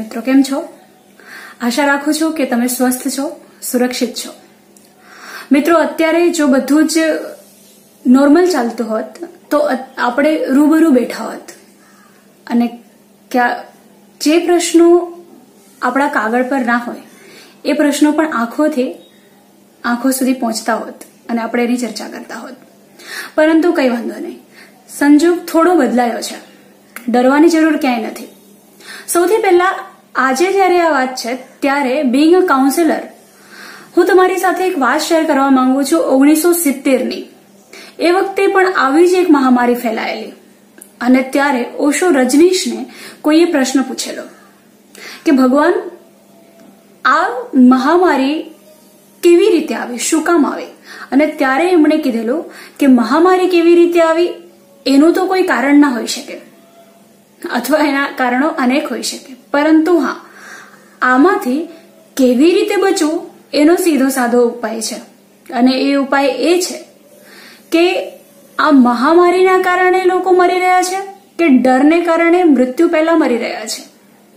મિત્રો, કેમ છો? આશા રાખું છું કે તમે સ્વસ્થ છો, સુરક્ષિત છો. મિત્રો, અત્યારે જો બધું જ નોર્મલ ચાલતું હોત તો આપણે રૂબરૂ બેઠા હોત અને જે પ્રશ્નો આપણા કાગળ પર ના હોય એ પ્રશ્નો પણ આંખો સુધી પહોંચતા હોત અને આપણે એની ચર્ચા કરતા હોત. પરંતુ કઈ વાંધો નહીં, સંજોગ થોડો બદલાયો છે. ડરવાની જરૂર ક્યાંય નથી. સૌથી પહેલા આજે જ્યારે આ વાત છે ત્યારે બીંગ અ કાઉન્સેલર હું તમારી સાથે એક વાત શેર કરવા માંગુ છું. 1970ની એ વખતે પણ આવી જ એક મહામારી ફેલાયેલી અને ત્યારે ઓશો રજનીશને કોઈએ પ્રશ્ન પૂછેલો કે ભગવાન, આ મહામારી કેવી રીતે આવી, શું કામ આવી? અને ત્યારે એમણે કીધેલું કે મહામારી કેવી રીતે આવી એનું તો કોઈ કારણ ના હોઈ શકે અથવા એના કારણો અનેક હોઈ શકે, પરંતુ હા, આમાંથી કેવી રીતે બચવું એનો સીધો સાધો ઉપાય છે. અને એ ઉપાય એ છે કે આ મહામારીના કારણે લોકો મરી રહ્યા છે કે ડરને કારણે મૃત્યુ પહેલા મરી રહ્યા છે.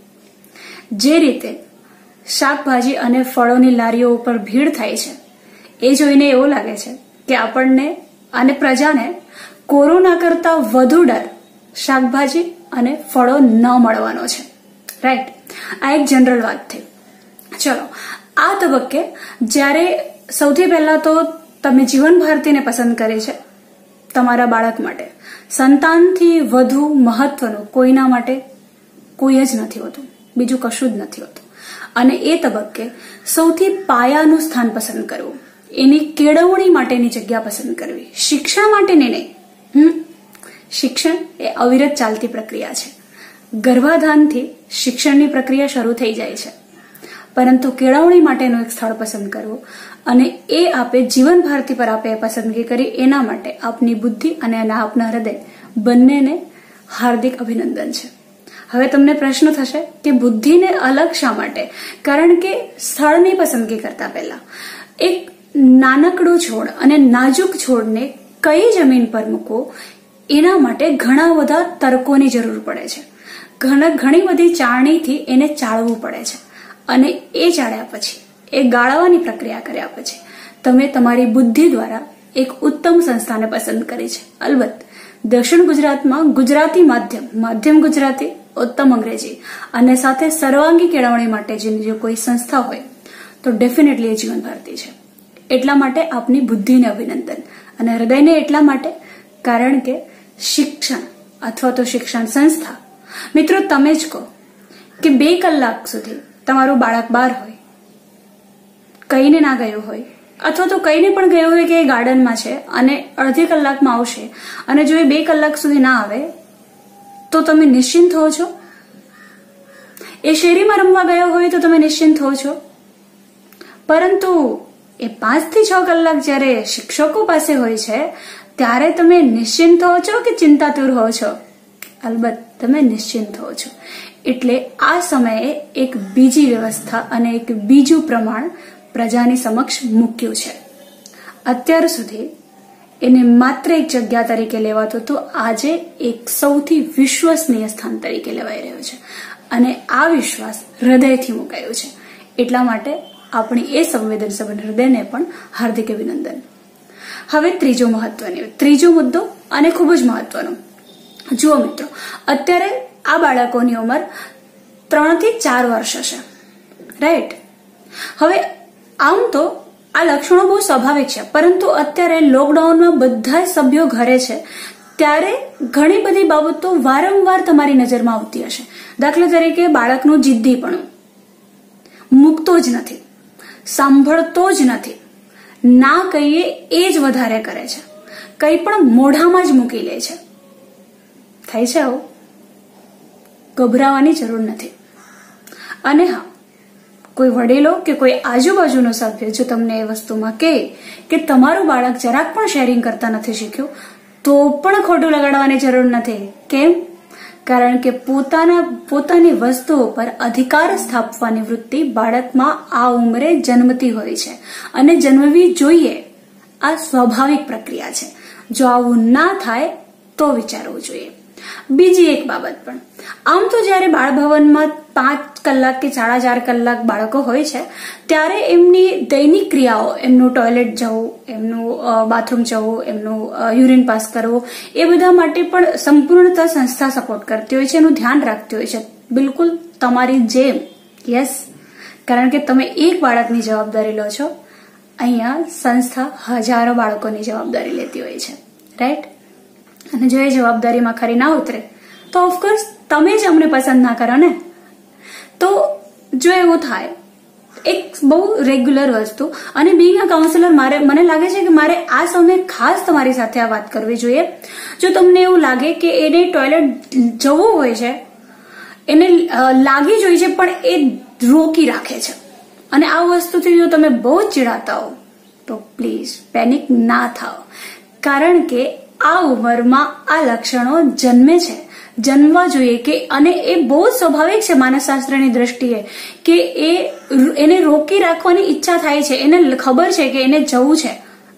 જે રીતે શાકભાજી અને ફળોની લારીઓ ઉપર ભીડ થાય છે એ જોઈને એવું લાગે છે કે આપણને અને પ્રજાને કોરોના કરતા વધુ ડર શાકભાજી અને ફળો ન મળવાનો છે. રાઈટ, આ એક જનરલ વાત થઈ. ચલો, આ તબક્કે જ્યારે સૌથી પહેલા તો તમે જીવન ભારતીને પસંદ કરી છે તમારા બાળક માટે. સંતાનથી વધુ મહત્વનું કોઈના માટે કોઈ જ નથી હોતું, બીજું કશું જ નથી હોતું. અને એ તબક્કે સૌથી પાયાનું સ્થાન પસંદ કરવું, એની કેળવણી માટેની જગ્યા પસંદ કરવી, શિક્ષણ માટેની નહીં. શિક્ષણ એ અવિરત ચાલતી પ્રક્રિયા છે. ગર્ભાધાનથી શિક્ષણની પ્રક્રિયા શરૂ થઈ જાય છે, પરંતુ કેળવણી માટેનું એક સ્થળ પસંદ કરવું અને એ આપે જીવન ભારતી પર આપે પસંદગી કરી, એના માટે આપની બુદ્ધિ અને આપના હૃદય બંનેને હાર્દિક અભિનંદન છે. હવે તમને પ્રશ્ન થશે કે બુદ્ધિને અલગ શા માટે? કારણ કે સ્થળની પસંદગી કરતા પહેલા એક નાનકડો છોડ અને નાજુક છોડને કઈ જમીન પર મૂકવો એના માટે ઘણા બધા તર્કોની જરૂર પડે છે. ઘણી બધી ચાળણીથી એને ચાળવું પડે છે અને એ ચાળ્યા પછી, એ ગાળવાની પ્રક્રિયા કર્યા પછી તમે તમારી બુદ્ધિ દ્વારા એક ઉત્તમ સંસ્થાને પસંદ કરી છે. અલબત્ત દક્ષિણ ગુજરાતમાં ગુજરાતી માધ્યમ ગુજરાતી, ઉત્તમ અંગ્રેજી અને સાથે સર્વાંગી કેળવણી માટે જે કોઈ સંસ્થા હોય તો ડેફિનેટલી એ જીવન ભારતી છે. એટલા માટે આપની બુદ્ધિને અભિનંદન અને હૃદયને એટલા માટે કારણ કે શિક્ષણ અથવા તો શિક્ષણ સંસ્થા, મિત્રો તમે જ કહો કે 2 કલાક સુધી તમારું બાળક બહાર હોય, કહીને ના ગયું હોય અથવા તો કહીને પણ ગયું હોય કે એ ગાર્ડનમાં છે અને અડધી કલાકમાં આવશે અને જો એ 2 કલાક સુધી ના આવે તો તમે નિશ્ચિંત હો છો? એ શેરીમાં રમવા ગયો હોય તો તમે નિશ્ચિંત હો છો? પરંતુ એ 5 થી 6 કલાક જ્યારે શિક્ષકો પાસે હોય છે ત્યારે તમે નિશ્ચિંત હો છો કે ચિંતાતુર હો છો? અલબત્ત તમે નિશ્ચિંત હો છો. એટલે આ સમયે એક બીજી વ્યવસ્થા અને એક બીજું પ્રમાણ પ્રજાની સમક્ષ મૂક્યું છે. અત્યાર સુધી એને માત્ર એક જગ્યા તરીકે લેવાતું હતું, આજે એક સૌથી વિશ્વસનીય સ્થાન તરીકે લેવાઈ રહ્યું છે અને આ વિશ્વાસ હૃદયથી મુકાયો છે. એટલા માટે આપણી એ સંવેદનશીલ હૃદયને પણ હાર્દિક અભિનંદન. હવે ત્રીજો મુદ્દો અને ખૂબ જ મહત્વનો. જુઓ મિત્રો, અત્યારે આ બાળકોની ઉંમર 3 થી 4 વર્ષ હશે. રાઈટ, હવે આમ તો આ લક્ષણો બહુ સ્વાભાવિક છે, પરંતુ અત્યારે લોકડાઉનમાં બધા સભ્યો ઘરે છે ત્યારે ઘણી બધી બાબતો વારંવાર તમારી નજરમાં આવતી હશે. દાખલા તરીકે બાળકનું જિદ્દીપણું, મૂકતો જ નથી, સાંભળતો જ નથી, ના કહીએ એ જ વધારે કરે છે, કંઈ પણ મોઢામાં જ મૂકી લે છે. થાય છે આવું? ગભરાવાની જરૂર નથી. અને હા, કોઈ વડીલો કે કોઈ આજુબાજુનો સભ્ય જો તમને એ વસ્તુમાં કહે કે તમારું બાળક જરાક પણ શેરિંગ કરતા નથી શીખ્યું, તો પણ ખોટું લગાડવાની જરૂર નથી. કેમ? કારણ કે પોતાની વસ્તુઓ પર અધિકાર સ્થાપવાની વૃત્તિ બાળકમાં આ ઉંમરે જન્મતી હોય છે અને જન્મવી જોઈએ. આ સ્વાભાવિક પ્રક્રિયા છે. જો આવું ના થાય તો વિચારવું જોઈએ. બીજી એક બાબત પણ, આમ તો જ્યારે બાળ ભવનમાં 5 કલાક કે 4.5 કલાક બાળકો હોય છે ત્યારે એમની દૈનિક ક્રિયાઓ, એમનું ટોયલેટ જવું, એમનું બાથરૂમ જવું, એમનું યુરિન પાસ કરવું, એ બધા માટે પણ સંપૂર્ણતઃ સંસ્થા સપોર્ટ કરતી હોય છે, એનું ધ્યાન રાખતી હોય છે, બિલકુલ તમારી જેમ. યસ, કારણ કે તમે એક બાળકની જવાબદારી લો છો, અહીંયા સંસ્થા હજારો બાળકોની જવાબદારી લેતી હોય છે, રાઈટ? અને જો એ જવાબદારીમાં ખરી ના ઉતરે તો ઓફકોર્સ તમે જ અમને પસંદ ના કરો ને. તો જો એવું થાય, એક બહુ રેગ્યુલર વસ્તુ, અને બીંગ અ કાઉન્સેલર મને લાગે છે કે મારે આ સમયે ખાસ તમારી સાથે આ વાત કરવી જોઈએ. જો તમને એવું લાગે કે એને ટોયલેટ જવું હોય છે, એને લાગી જ હોય છે પણ એ રોકી રાખે છે, અને આ વસ્તુથી જો તમે બહુ જ ચીડાતા હો તો પ્લીઝ પેનિક ના થાઓ, કારણ કે આ ઉંમરમાં આ લક્ષણો જન્મે છે, જન્મવા જોઈએ કે, અને એ બહુ સ્વાભાવિક છે માનસશાસ્ત્રની દ્રષ્ટિએ કે એને રોકી રાખવાની ઈચ્છા થાય છે, એને ખબર છે કે એને જવું છે,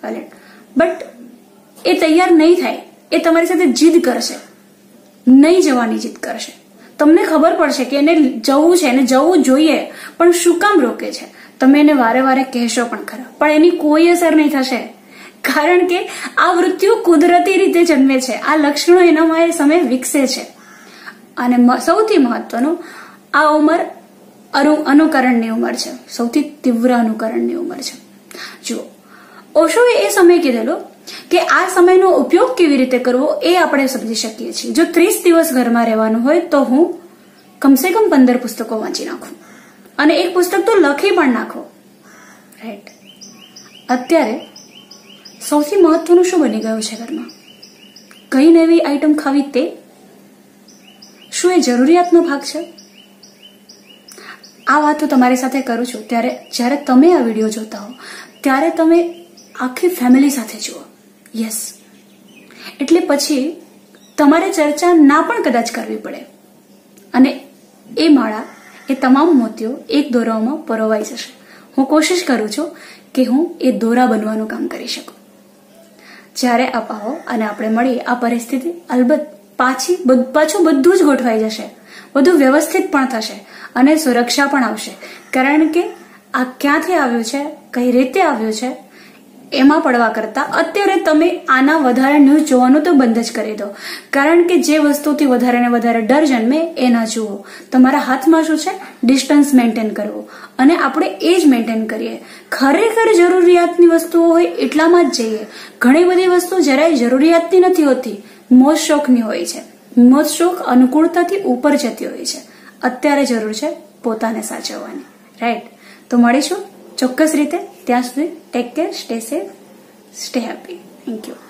બટ એ તૈયાર નહીં થાય, એ તમારી સાથે જીદ કરશે, નહીં જવાની જીદ કરશે. તમને ખબર પડશે કે એને જવું છે, એને જવું જોઈએ, પણ શું કામ રોકે છે? તમે એને વારે વારે કહેશો પણ ખરા, પણ એની કોઈ અસર નહીં થશે, કારણ કે આ વૃત્તિઓ કુદરતી રીતે જન્મે છે, આ લક્ષણો એનામાં એ સમય વિકસે છે. અને સૌથી મહત્વનું, આ ઉંમર અનુકરણની ઉંમર છે, સૌથી તીવ્ર અનુકરણની ઉંમર છે. જુઓ, ઓશોએ એ સમય કીધેલો કે આ સમયનો ઉપયોગ કેવી રીતે કરવો એ આપણે સમજી શકીએ છીએ. જો 30 દિવસ ઘરમાં રહેવાનું હોય તો હું કમસે કમ 15 પુસ્તકો વાંચી નાખું, અને એક પુસ્તક તો લખી પણ નાખો, રાઈટ? અત્યારે સૌથી મહત્વનું શું બની ગયું છે ઘરમાં? કઈ નવી આઈટમ ખાવી તે? શું એ જરૂરિયાતનો ભાગ છે? આ વાતો તમારી સાથે કરું છું ત્યારે, જ્યારે તમે આ વિડીયો જોતા હો ત્યારે તમે આખી ફેમિલી સાથે જુઓ. યસ, એટલે પછી તમારે ચર્ચા ના પણ કદાચ કરવી પડે, અને એ માળા, એ તમામ મોતીઓ એક દોરામાં પરોવાઈ જશે. હું કોશિશ કરું છું કે હું એ દોરા બનવાનું કામ કરી શકું. જ્યારે આપ આવો અને આપણે મળીએ, આ પરિસ્થિતિ અલબત્ત પાછું બધું જ ગોઠવાઈ જશે, બધું વ્યવસ્થિત પણ થશે, અને સુરક્ષા પણ આવશે, કારણ કે આ ક્યાંથી આવ્યું છે, કઈ રીતે આવ્યું છે, એમાં પડવા કરતા અત્યારે તમે આના વધારે ન્યૂઝ જોવાનું તો બંધ જ કરી દો, કારણ કે જે વસ્તુથી વધારે ને વધારે ડર જન્મે એ ના જુઓ. તમારા હાથમાં શું છે? ડિસ્ટન્સ મેન્ટેન કરવું, અને આપણે એ જ મેન્ટેન કરીએ. ખરેખર જરૂરિયાતની વસ્તુઓ હોય એટલામાં જ જઈએ. ઘણી બધી વસ્તુ જરાય જરૂરિયાતની નથી હોતી, મોજ શોખની હોય છે. મોજ શોખ અનુકૂળતાથી ઉપર જતી હોય છે. અત્યારે જરૂર છે પોતાને સાચવવાની, રાઈટ? તો મળીશું ચોક્કસ રીતે. ત્યાં સુધી take care, stay safe, stay happy. Thank you.